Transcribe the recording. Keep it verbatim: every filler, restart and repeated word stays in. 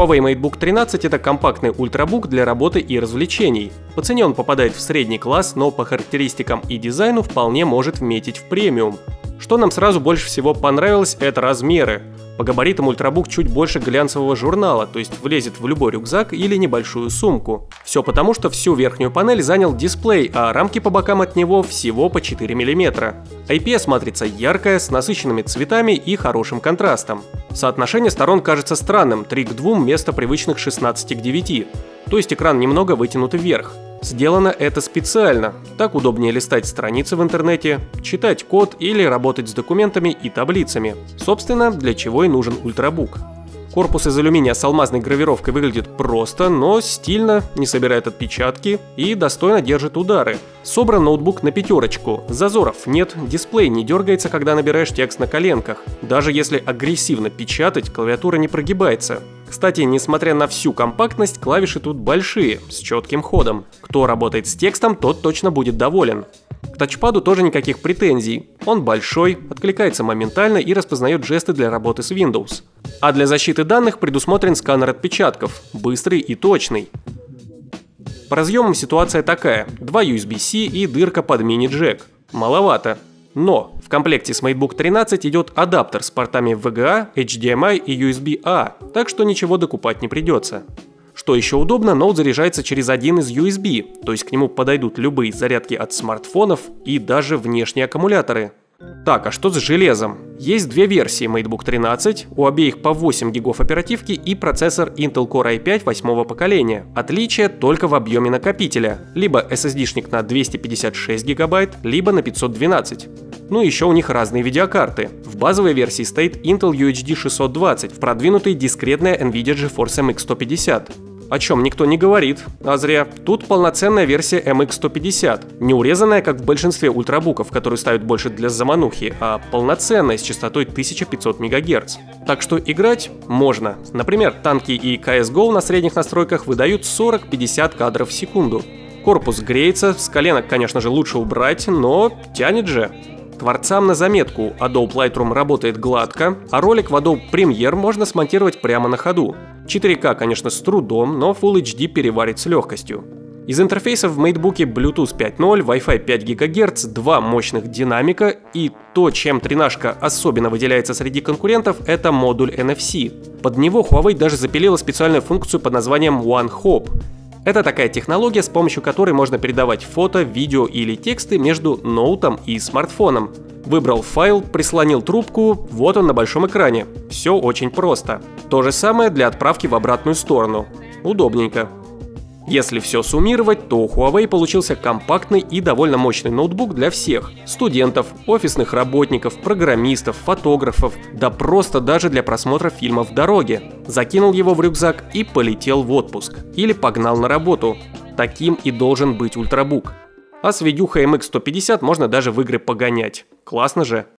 Huawei MateBook тринадцать — это компактный ультрабук для работы и развлечений. По цене он попадает в средний класс, но по характеристикам и дизайну вполне может вметить в премиум. Что нам сразу больше всего понравилось — это размеры. По габаритам ультрабук чуть больше глянцевого журнала, то есть влезет в любой рюкзак или небольшую сумку. Все потому, что всю верхнюю панель занял дисплей, а рамки по бокам от него всего по четыре миллиметра. ай пи эс-матрица яркая, с насыщенными цветами и хорошим контрастом. Соотношение сторон кажется странным — три к двум вместо привычных шестнадцати к девяти, то есть экран немного вытянут вверх. Сделано это специально, так удобнее листать страницы в интернете, читать код или работать с документами и таблицами. Собственно, для чего и нужен ультрабук. Корпус из алюминия с алмазной гравировкой выглядит просто, но стильно, не собирает отпечатки и достойно держит удары. Собран ноутбук на пятерочку, зазоров нет, дисплей не дергается, когда набираешь текст на коленках. Даже если агрессивно печатать, клавиатура не прогибается. Кстати, несмотря на всю компактность, клавиши тут большие, с четким ходом. Кто работает с текстом, тот точно будет доволен. К тачпаду тоже никаких претензий. Он большой, откликается моментально и распознает жесты для работы с Windows. А для защиты данных предусмотрен сканер отпечатков, быстрый и точный. По разъемам ситуация такая: два ю эс би-C и дырка под мини-джек. Маловато. Но в комплекте с MateBook тринадцать идет адаптер с портами ви джи эй, эйч ди эм ай и ю эс би-A, так что ничего докупать не придется. Что еще удобно, ноут заряжается через один из ю эс би, то есть к нему подойдут любые зарядки от смартфонов и даже внешние аккумуляторы. Так, а что с железом? Есть две версии MateBook тринадцать, у обеих по восемь гигов оперативки и процессор Intel Core ай пять восьмого поколения. Отличие только в объеме накопителя, либо эс эс ди-шник на двести пятьдесят шесть гигабайт, либо на пятьсот двенадцать. Ну и еще у них разные видеокарты. В базовой версии стоит Intel ю эйч ди шестьсот двадцать, в продвинутой дискретная NVIDIA GeForce эм икс сто пятьдесят. О чем никто не говорит, а зря. Тут полноценная версия эм икс сто пятьдесят, не урезанная, как в большинстве ультрабуков, которые ставят больше для заманухи, а полноценная с частотой тысяча пятьсот мегагерц. Так что играть можно. Например, танки и си эс го на средних настройках выдают сорок-пятьдесят кадров в секунду. Корпус греется, с коленок, конечно же, лучше убрать, но тянет же. Творцам на заметку: Adobe Lightroom работает гладко, а ролик в Adobe Premiere можно смонтировать прямо на ходу. четыре ка, конечно, с трудом, но Full эйч ди переварит с легкостью. Из интерфейсов в MateBook Bluetooth пять ноль, Wi-Fi пять гигагерц, два мощных динамика и то, чем тринашка особенно выделяется среди конкурентов, это модуль эн эф си. Под него Huawei даже запилила специальную функцию под названием OneHop. Это такая технология, с помощью которой можно передавать фото, видео или тексты между ноутом и смартфоном. Выбрал файл, прислонил трубку, вот он на большом экране. Все очень просто. То же самое для отправки в обратную сторону. Удобненько. Если все суммировать, то у Huawei получился компактный и довольно мощный ноутбук для всех. Студентов, офисных работников, программистов, фотографов, да просто даже для просмотра фильмов в дороге. Закинул его в рюкзак и полетел в отпуск. Или погнал на работу. Таким и должен быть ультрабук. А с видюхой эм икс сто пятьдесят можно даже в игры погонять. Классно же.